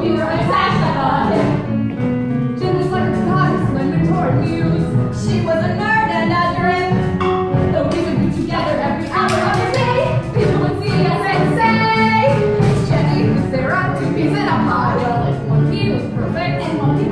you were obsessed on him. Jen was like a goddess when we toward news. She was a nerd and a drip. Though we would be together every hour of the day, people would see us and say, it's Jenny, Sarah, two peas in a pie. Well, if one pea was perfect and one pea